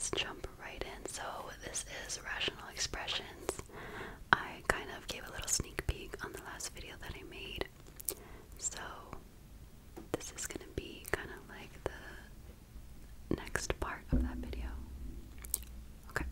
let's jump right in. So this is rational expressions. I kind of gave a little sneak peek on the last video that I made. So this is gonna be kind of like the next part of that video. Okay.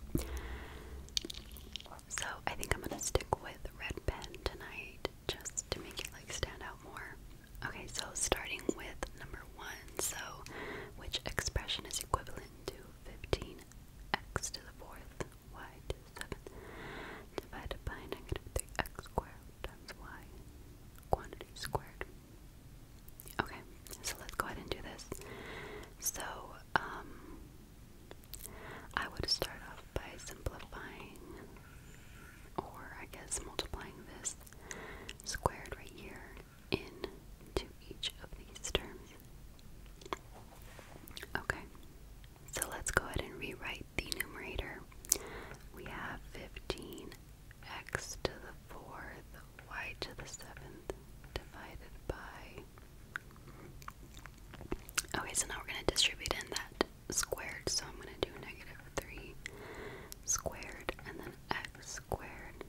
So I think I'm gonna stick with red pen tonight just to make it like stand out more. Okay, so starting with number 1. So which expression is equivalent to 15x to the 4th y to the 7th divided by negative 3x squared times y quantity squared? Okay, so let's go ahead and do this. So, I would start off by simplifying, or I guess multiplying this squared right here into each of these terms. Okay, so let's go ahead and rewrite the numerator. We have 15x to the 4th, y to the 7th, divided by... Okay, so now we're going to distribute in that squared, so I'm going to do negative 3 squared, and then x squared,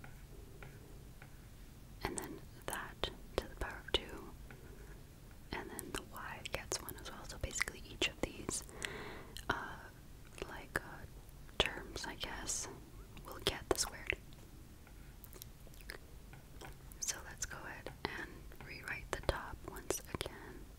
and then that to the power of 2, and then the y gets 1 as well. So basically each of these terms, I guess, will get the squared. So let's go ahead and rewrite the top once again.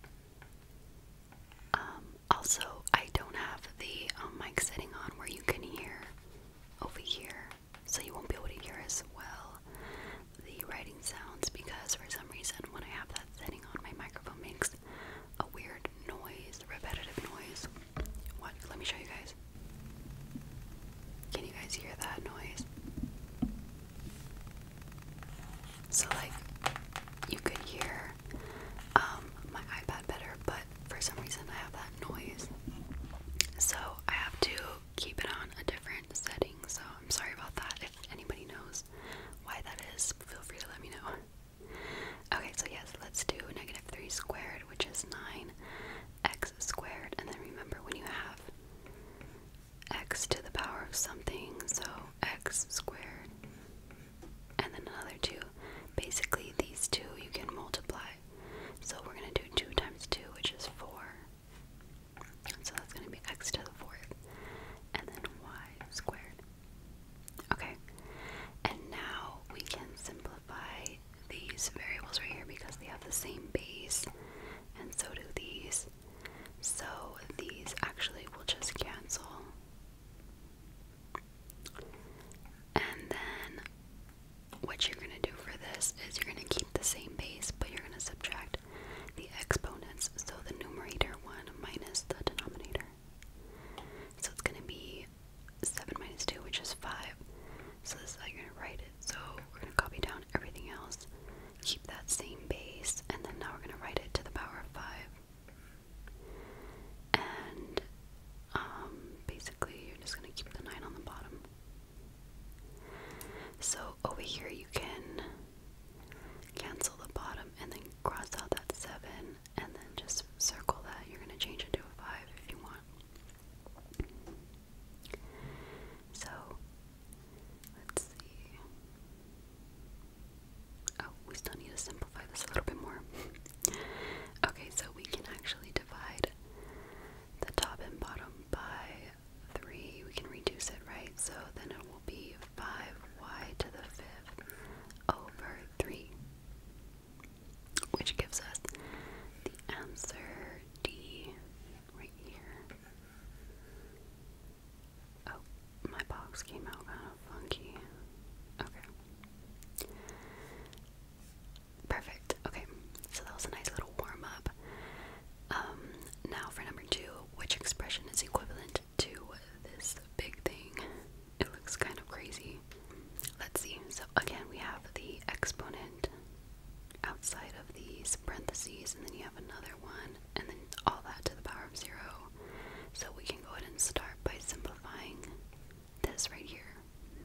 Also, I don't have the mic setting on where you can hear over here, so you won't be able to hear as well the writing sounds, because for some reason when I have that setting on, my microphone makes a weird noise, repetitive noise. What? Let me show you guys. Can you guys hear that noise? So like, you could hear my iPad better, but for some reason I have that noise. So I have to keep it on a different setting, so I'm sorry about that. If anybody knows why that is, feel free to let me know. Okay, so yes, let's do negative 3 squared, which is 9x squared, and then remember when you have x to the power of something, so x squared, and then another 2, basically these two you can multiply. So we're going to do 2 times 2, which is 4. So that's going to be x to the 4th, and then y squared. Okay, and now we can simplify these variables right here because they have the same base, and so do these. So these actually will just cancel. And then what you're going to do for this is you're going to keep the same base, but you're going to subtract the exponents, so the numerator 1 minus the denominator. So it's going to be 7 minus 2, which is 5. So this is how you're going to write it. So we're going to copy down everything else, keep that same base, and then now we're going to write it to the power of 5. And basically you're just going to keep the 9 on the bottom. So over here you can cancel the bottom and then cross out that 7, and then just circle that. You're going to change it to a 5 if you want. So let's see. Oh, we still need to simplify this a little bit more. Okay, so we can actually divide the top and bottom by 3. We can reduce it, right? So then it will be 5y to the 5th over 3, which gives us the answer D right here. Oh, my box came out kind of funky. Okay. Perfect. Okay, so that was a nice little warm up. Now for number 2, which expression is equivalent to this big thing? It looks kind of crazy. Let's see. So again, we have the exponent outside of these parentheses, and then you have another one, and then all that to the power of 0. So we can go ahead and start by simplifying this right here.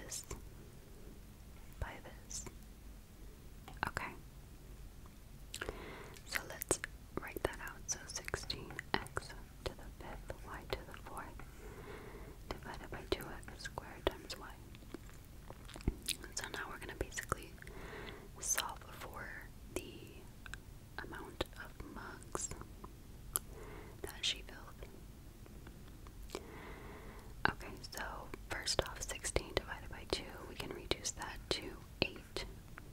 this by this. Okay. So let's write that out. So 16x to the 5th, y to the 4th, divided by 2x squared times y. So now we're going to basically solve for the amount of mugs that she filled. Okay, so first off, 16 divided by 2, we can reduce that to 8.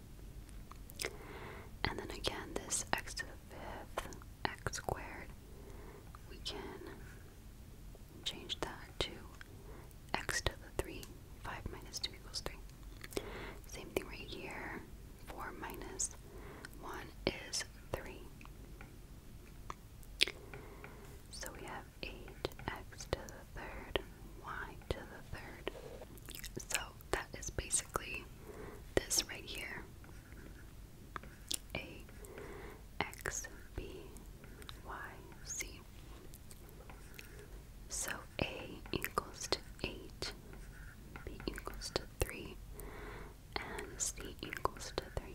And then again, this x to the 5th, x squared, we can change that to x to the 3. 5 minus 2 equals 3. Same thing right here. 4 minus 1 is 3. So we have 8x to the 3rd, y to the 3rd. So that is basically this right here. A, x, b, y, c. So A equals to 8, B equals to 3, and C equals to 3.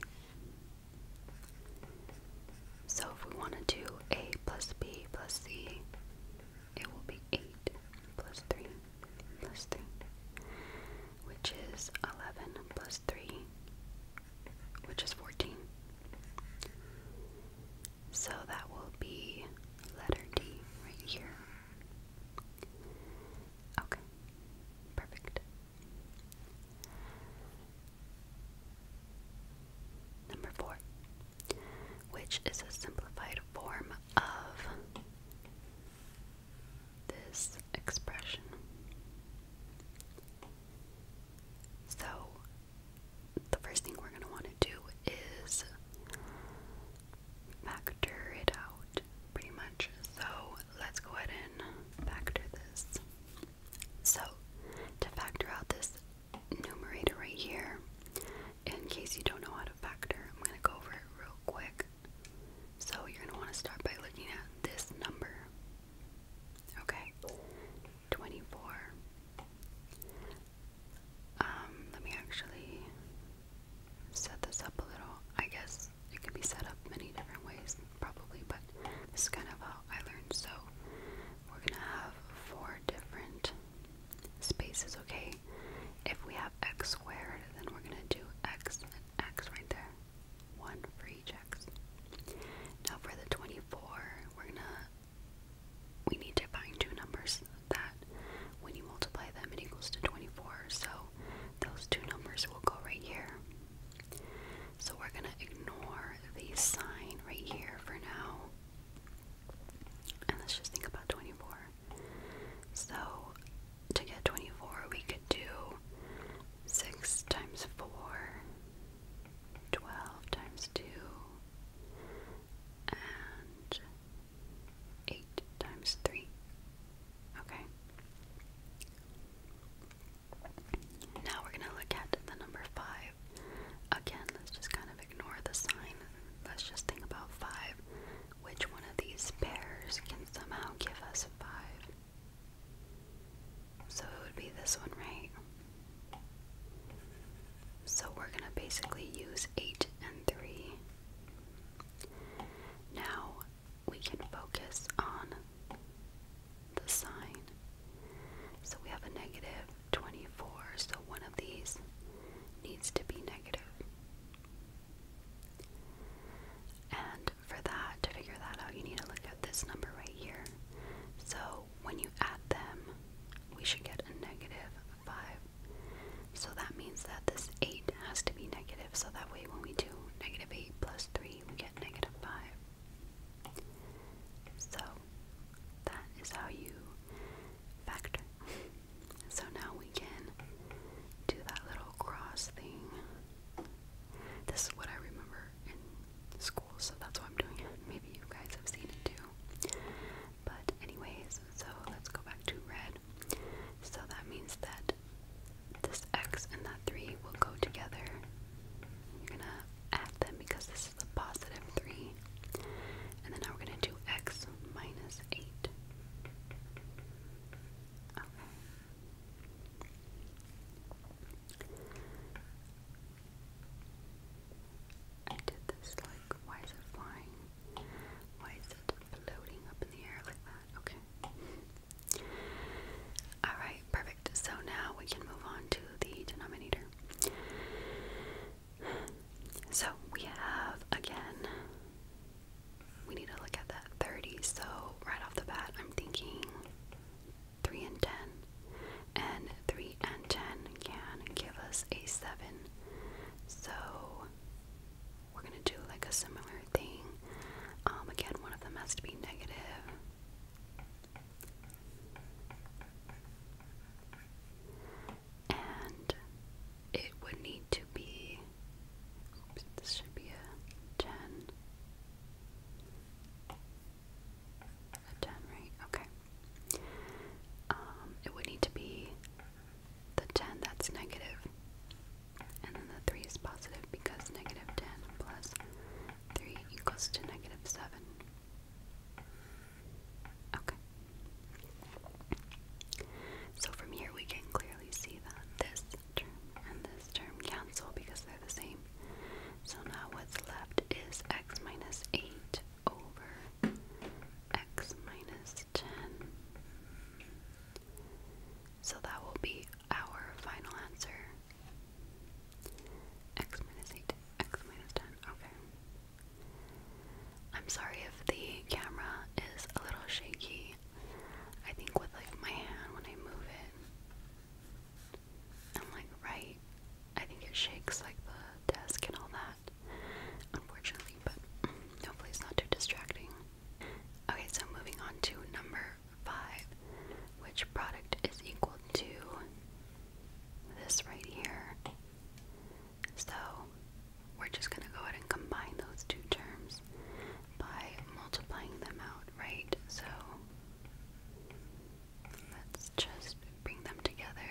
So if we want to do A plus B plus C, it will be 8 plus 3 plus 3, which is 11 plus 3, which is 14. So that will be letter D right here. Okay, perfect. Number 4, which is a simplified form of this expression. So the first thing we're going to want to do is factor it out, pretty much. So let's go ahead and factor this. So to factor out this numerator right here, in case you don't know how to factor, I'm going to go over it real quick. So you're going to want to start by looking at this number. Okay, 24. Let me actually set this up a little. I guess it could be set up many different ways, probably, but this is kind of how I learned. So we're going to have 4 different spaces, okay? If we have x squared, then we're going to do x and x right there. 1 for each x. Now for the 24, we need to find 2 numbers that when you multiply them it equals to 24. So those 2 numbers will go right here. So we're going to ignore the sign right here for now. And let's just think about 24. So to get 24, we could do 6 times 4, 12 times 2, and 8 times 3. Okay. Now we're going to look at the number 5. Again, let's just kind of ignore the sign. Let's just think about 5. Which one of these pairs can somehow give us 5? So it would be this one, right? So we're going to basically use 8 and 3. Now we can focus on the sign. So we have a negative 24, so one of these needs to be negative. And for that, to figure that out, you need to look at this number right here. So when you add them, we should get a negative 5. So that means that this 8 has to be negative, so that way when we a similar thing. Again, one of them has to be negative. And it would need to be, oops, this should be a 10. A 10, right? Okay. It would need to be the 10 that's negative, and then the 3 is positive because negative 10 plus 3 equals to negative 7. Okay. So from here we can clearly see that this term and this term cancel because they're the same. So now what's left is x minus 8 over x minus 10. So that will be our final answer. X minus 8, x minus 10. Okay. I'm sorry if the camera is a little shaky. I think with like my hand when I move it, I'm like, right, I think it shakes like the desk and all that, unfortunately, but hopefully it's not too distracting. Okay, so moving on to number 5, which product is equal to this right here. So we're just going to go ahead and combine those two terms by multiplying them out, right? So let's just bring them together.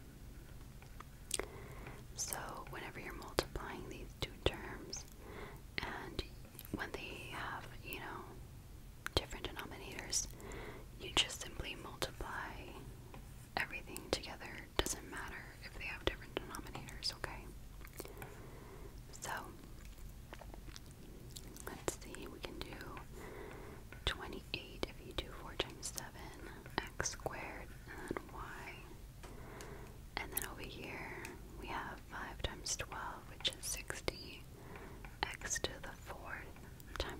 So whenever you're multiplying these two terms, and when they have, different denominators, you just simply multiply everything together. Doesn't matter if they have different denominators, okay? So let's see, we can do 28 if you do 4 times 7, x squared, and then y. And then over here we have 5 times 12, which is 60, x to the 4th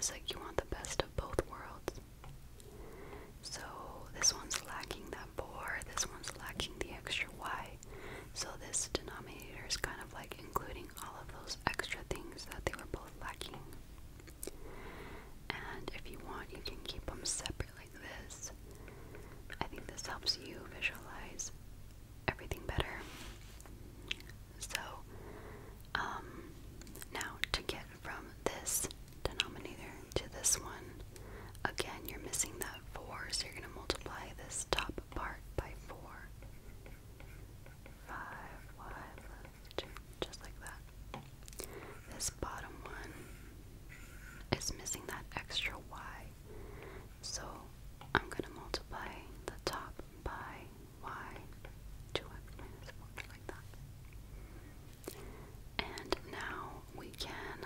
is like you want the best of both worlds. So this one's lacking that 4, this one's lacking the extra y. So this denominator is kind of like including all of those extra things that they were both lacking. And if you want, you can keep them separate like this. I think this helps you visualize everything better. So, now to get from this denominator to this one, again, you're missing that 4, so you're going to multiply this top part by 4. 5y plus 2, just like that. This bottom one is missing that extra y, so I'm going to multiply the top by y, 2x minus 4, like that. And now we can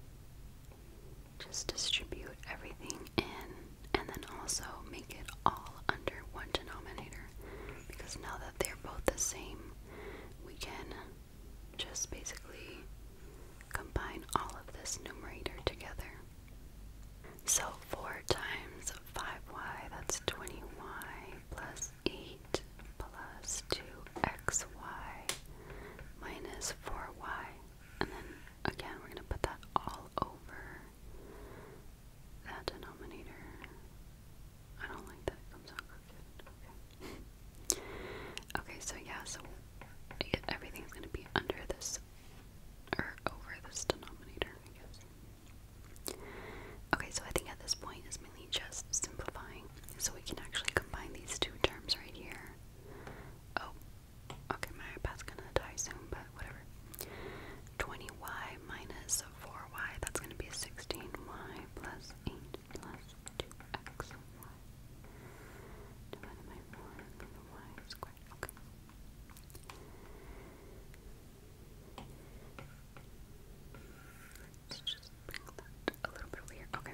just distribute everything in, and then also make it all under one denominator, because now that they're both the same, we can just basically combine all of this numerator together. So 4 times 5y, that's 20y plus 8 plus 2xy minus 4y. And then again, we're going to put that all over that denominator. I don't like that it comes out crooked. Okay, so yeah, so everything's going to be under this, or over this denominator, I guess. Okay, so I think at this point is mainly just simplifying, so we can actually combine these two terms right here. Oh, okay, my iPad's gonna die soon, but whatever. 20y minus 4y, that's gonna be 16y plus 8 plus 2xy divided by 4 y squared. Okay. Let's just bring that a little bit weird. Okay.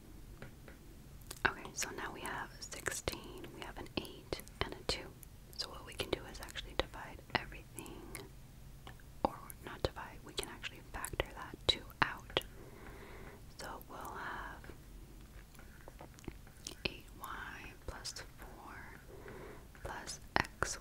Okay, so now we have 16, we have an 8, and a 2. So what we can do is actually divide everything, or not divide, we can actually factor that 2 out. So we'll have 8y plus 4 plus xy.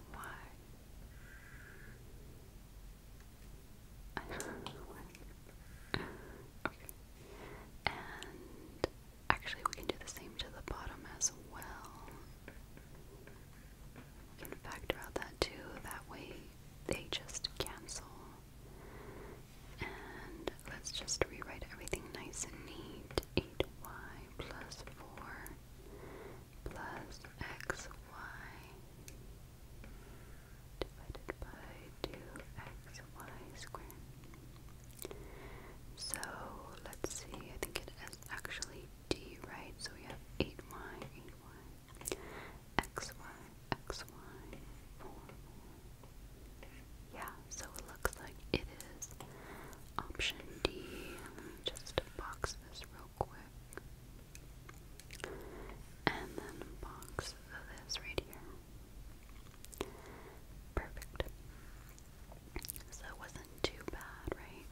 Okay. And actually we can do the same to the bottom as well. We can factor out that 2, that way they just cancel. And let's just rewrite everything nice and neat. 8y plus 4 plus xy divided by 2xy squared. So let's see, I think it is actually d, right? So we have 8y, xy, 4. Yeah, so it looks like it is option D. Let me just box this real quick. And then box this right here. Perfect. So it wasn't too bad, right?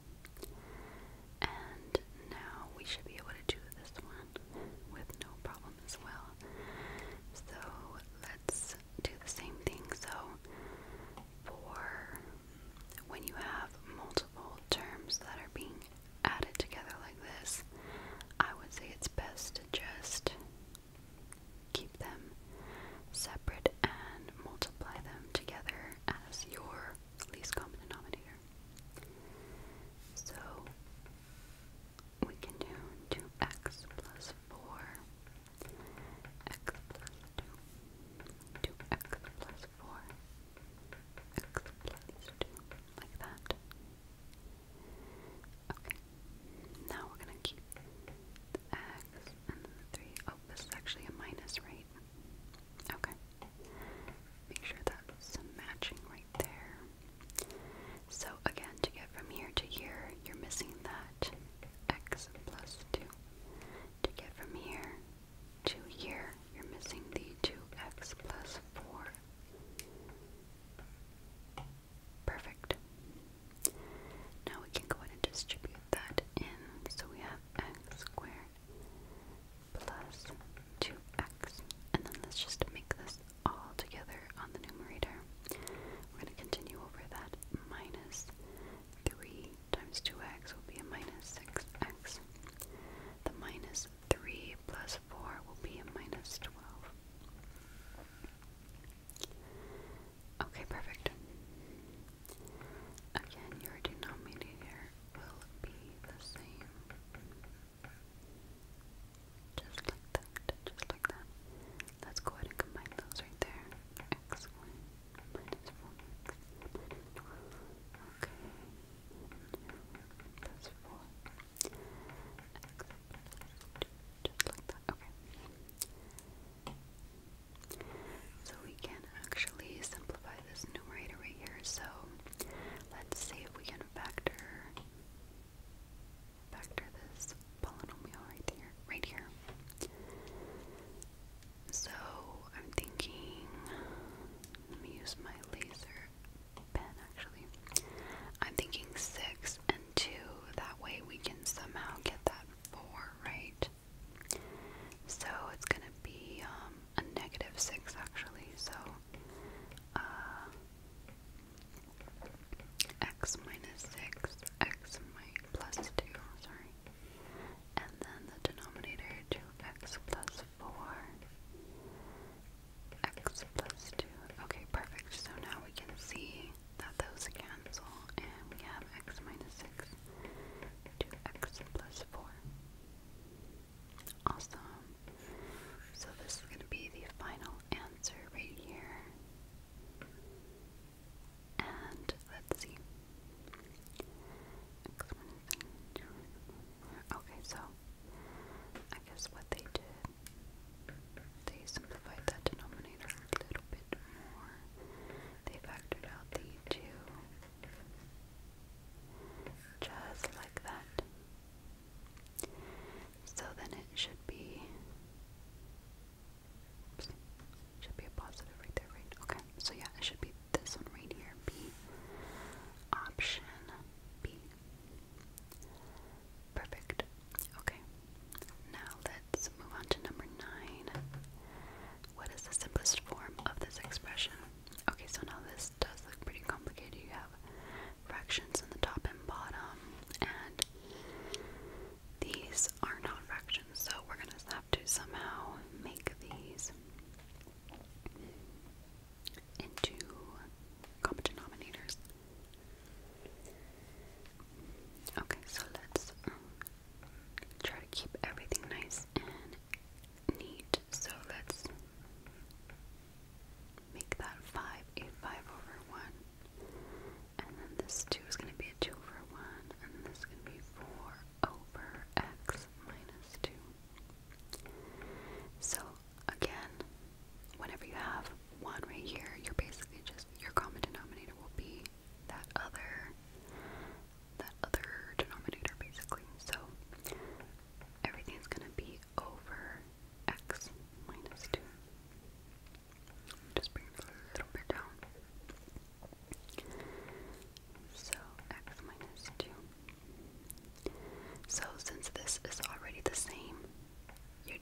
And now we should be able to do this one with no problem as well. So let's do the same thing. So for when you have multiple terms that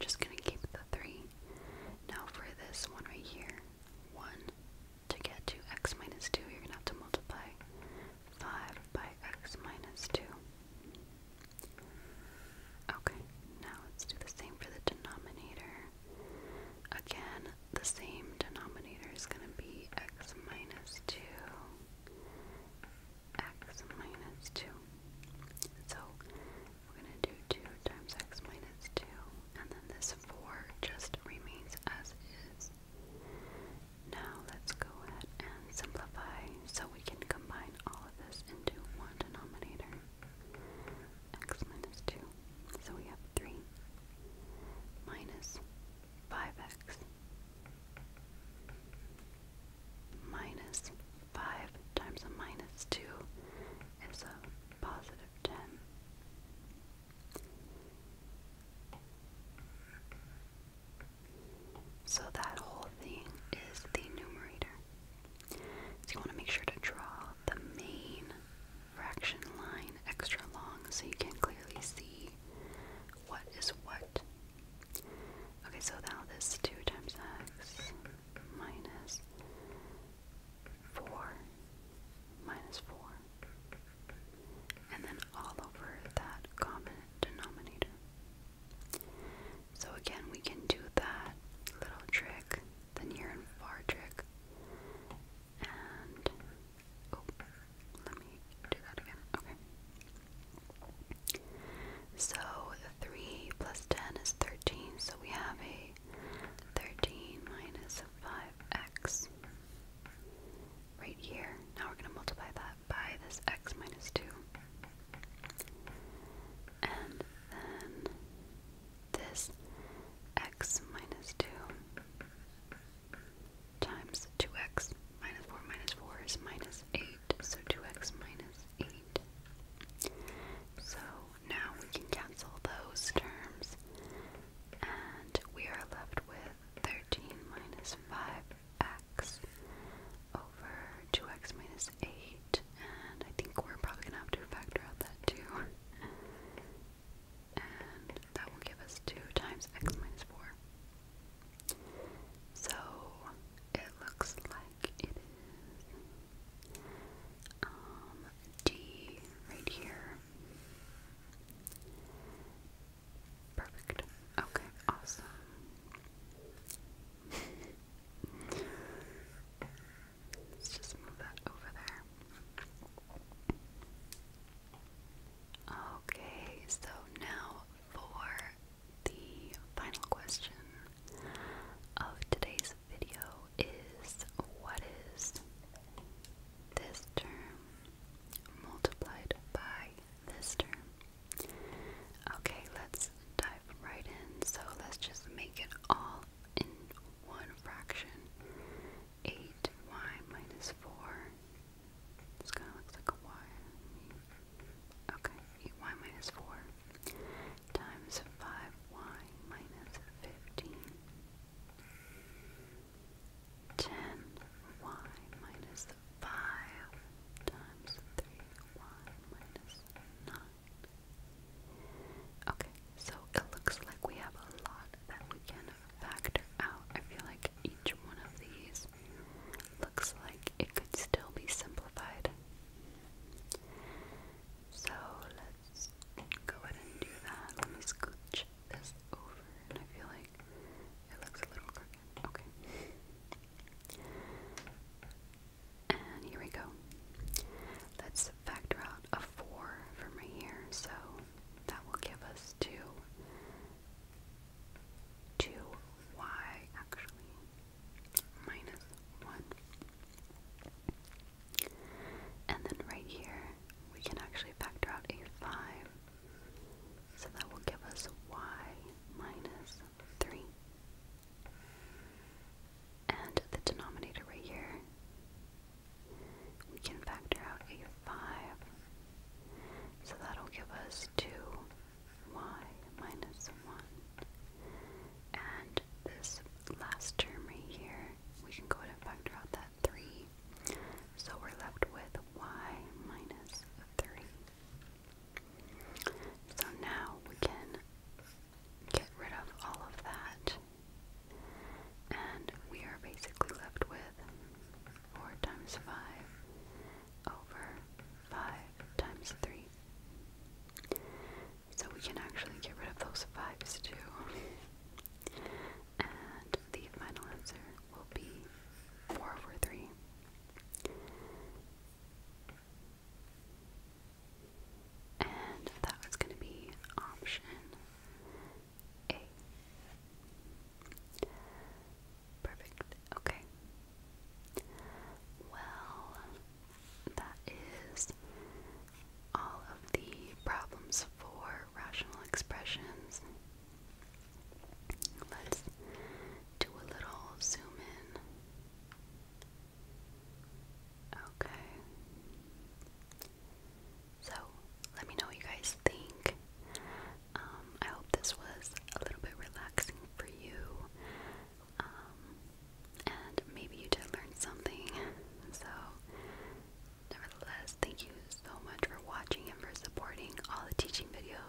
just gonna keep the 3. Now for this one right here, 1 to get to x minus 2, you're gonna have to multiply 5 by x minus 2. Okay, now let's do the same for the denominator. Again, the same denominator is going to be x minus 2, x minus 2. So we're going to do 2 times x minus 2, and then this 4 just remains as is.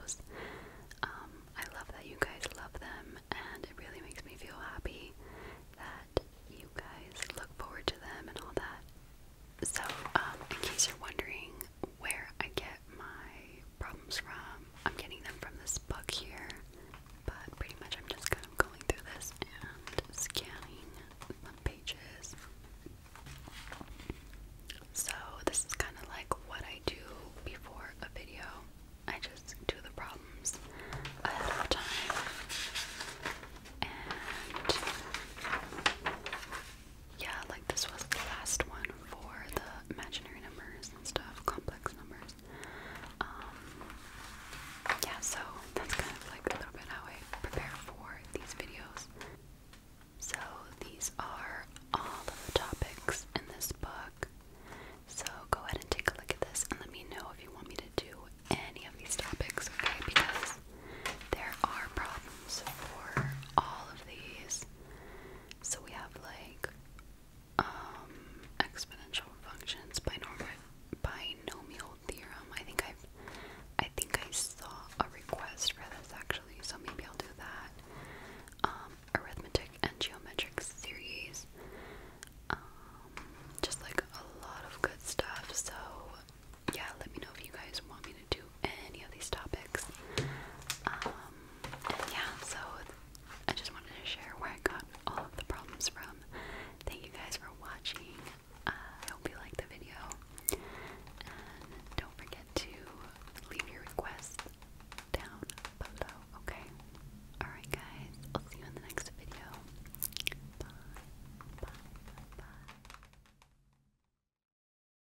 videos.